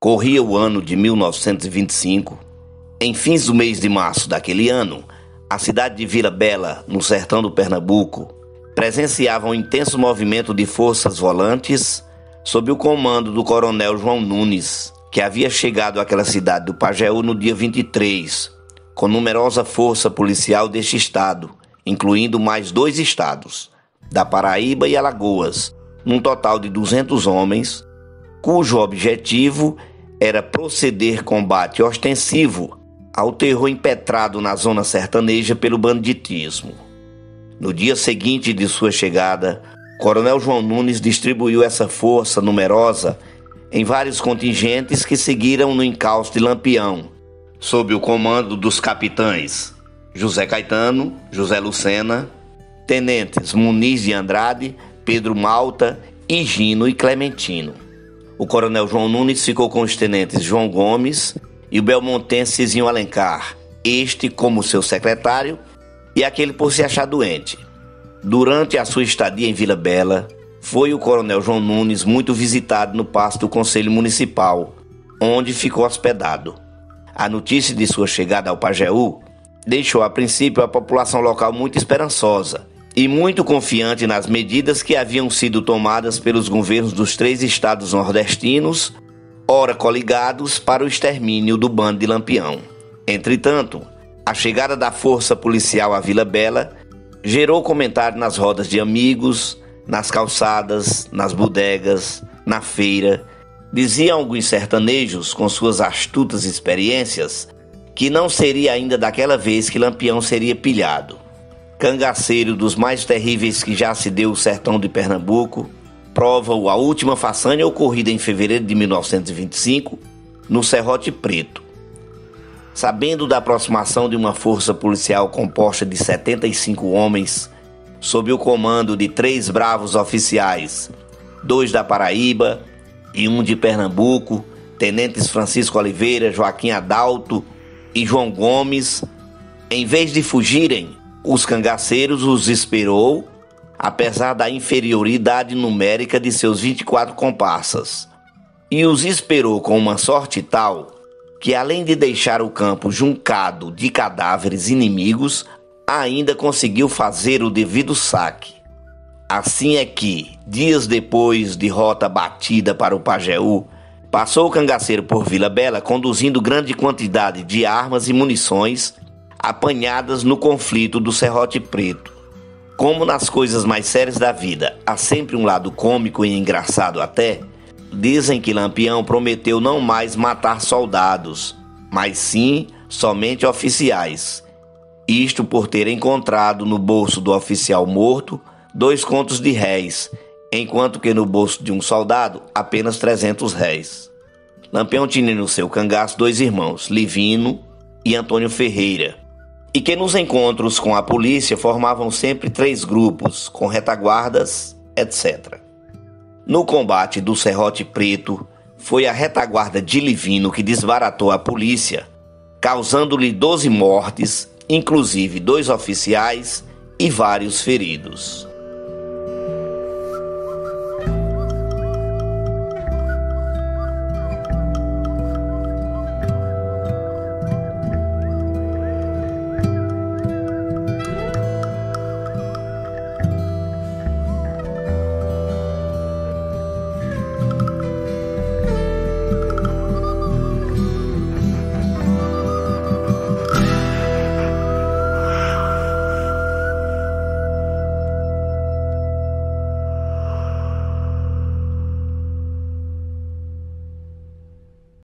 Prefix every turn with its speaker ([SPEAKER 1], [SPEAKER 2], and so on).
[SPEAKER 1] Corria o ano de 1925. Em fins do mês de março daquele ano, a cidade de Vila Bela, no sertão do Pernambuco, presenciava um intenso movimento de forças volantes sob o comando do coronel João Nunes, que havia chegado àquela cidade do Pajeú no dia 23, com numerosa força policial deste estado, incluindo mais 2 estados, da Paraíba e Alagoas, num total de 200 homens, cujo objetivo era proceder combate ostensivo ao terror impetrado na zona sertaneja pelo banditismo. No dia seguinte de sua chegada, o coronel João Nunes distribuiu essa força numerosa em vários contingentes que seguiram no encalço de Lampião, sob o comando dos capitães José Caetano, José Lucena, tenentes Muniz de Andrade, Pedro Malta, Higino e Clementino. O coronel João Nunes ficou com os tenentes João Gomes e o belmontense Cizinho Alencar, este como seu secretário e aquele por se achar doente. Durante a sua estadia em Vila Bela, foi o coronel João Nunes muito visitado no pasto do Conselho Municipal, onde ficou hospedado. A notícia de sua chegada ao Pajeú deixou a princípio a população local muito esperançosa e muito confiante nas medidas que haviam sido tomadas pelos governos dos 3 estados nordestinos, ora coligados para o extermínio do bando de Lampião. Entretanto, a chegada da força policial à Vila Bela gerou comentário nas rodas de amigos, nas calçadas, nas bodegas, na feira. Diziam alguns sertanejos, com suas astutas experiências, que não seria ainda daquela vez que Lampião seria pilhado. Cangaceiro dos mais terríveis que já se deu o sertão de Pernambuco, prova-o a última façanha ocorrida em fevereiro de 1925, no Serrote Preto. Sabendo da aproximação de uma força policial composta de 75 homens, sob o comando de 3 bravos oficiais, 2 da Paraíba e 1 de Pernambuco, tenentes Francisco Oliveira, Joaquim Adalto e João Gomes, em vez de fugirem, os cangaceiros os esperou, apesar da inferioridade numérica de seus 24 comparsas, e os esperou com uma sorte tal que, além de deixar o campo juncado de cadáveres inimigos, ainda conseguiu fazer o devido saque. Assim é que, dias depois de rota batida para o Pajeú, passou o cangaceiro por Vila Bela conduzindo grande quantidade de armas e munições apanhadas no conflito do Serrote Preto. Como nas coisas mais sérias da vida há sempre um lado cômico e engraçado até, dizem que Lampião prometeu não mais matar soldados, mas sim somente oficiais. Isto por ter encontrado no bolso do oficial morto 2 contos de réis, enquanto que no bolso de um soldado apenas 300 réis. Lampião tinha no seu cangaço 2 irmãos, Livino e Antônio Ferreira, e que nos encontros com a polícia formavam sempre 3 grupos, com retaguardas, etc. No combate do Serrote Preto, foi a retaguarda de Livino que desbaratou a polícia, causando-lhe 12 mortes, inclusive 2 oficiais e vários feridos.